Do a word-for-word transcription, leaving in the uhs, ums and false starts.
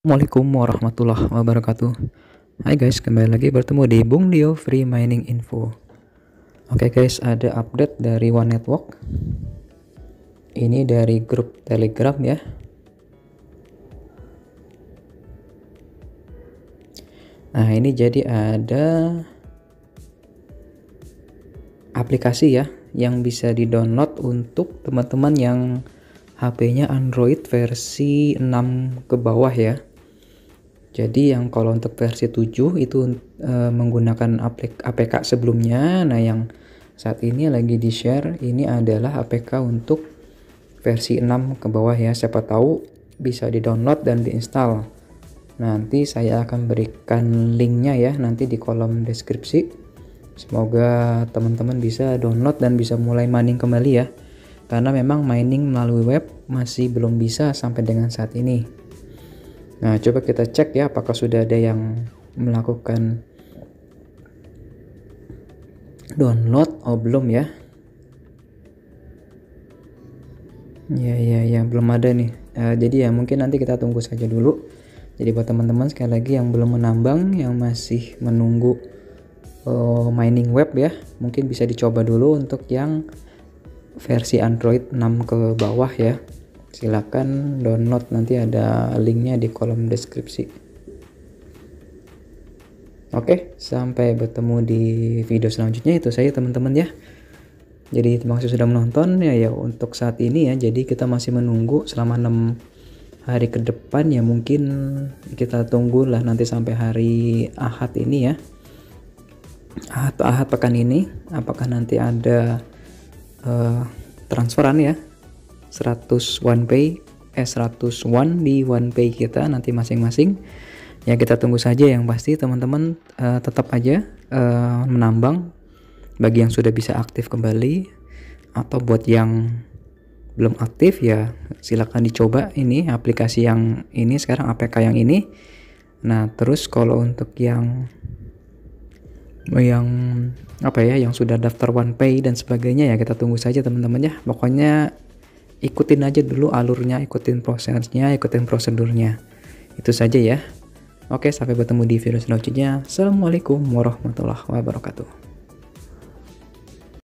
Assalamualaikum warahmatullahi wabarakatuh. Hai guys, kembali lagi bertemu di Bung Dio Free Mining Info. Oke guys, ada update dari One Network. Ini dari grup Telegram ya. Nah, ini jadi ada aplikasi ya yang bisa di-download untuk teman-teman yang H P-nya Android versi enam ke bawah ya. Jadi yang kalau untuk versi tujuh itu e, menggunakan aplik A P K sebelumnya. Nah, yang saat ini lagi di-share ini adalah A P K untuk versi enam ke bawah ya. Siapa tahu bisa di-download dan diinstal. Nanti saya akan berikan linknya ya nanti di kolom deskripsi. Semoga teman-teman bisa download dan bisa mulai mining kembali ya. Karena memang mining melalui web masih belum bisa sampai dengan saat ini. Nah, coba kita cek ya apakah sudah ada yang melakukan download. Oh, belum ya. Ya, ya, ya, belum ada nih. Uh, jadi ya mungkin nanti kita tunggu saja dulu. Jadi buat teman-teman sekali lagi yang belum menambang, yang masih menunggu uh, mining web ya, mungkin bisa dicoba dulu untuk yang versi Android enam ke bawah ya. Silakan download, nanti ada linknya di kolom deskripsi. Oke, sampai bertemu di video selanjutnya. Itu saya teman-teman ya. Jadi terima kasih sudah menonton ya. Ya untuk saat ini ya, jadi kita masih menunggu selama enam hari ke depan ya, mungkin kita tunggulah nanti sampai hari Ahad ini ya. Ahad, Ahad pekan ini apakah nanti ada uh, transferan ya seratus OnePay eh seratus won di OnePay kita nanti masing-masing ya. Kita tunggu saja. Yang pasti teman-teman uh, tetap aja uh, menambang bagi yang sudah bisa aktif kembali, atau buat yang belum aktif ya silakan dicoba ini aplikasi yang ini sekarang, A P K yang ini. Nah, terus kalau untuk yang yang apa ya yang sudah daftar OnePay dan sebagainya ya kita tunggu saja teman-teman ya. Pokoknya ikutin aja dulu alurnya, ikutin prosesnya, ikutin prosedurnya. Itu saja ya. Oke, sampai bertemu di video selanjutnya. Assalamualaikum warahmatullahi wabarakatuh.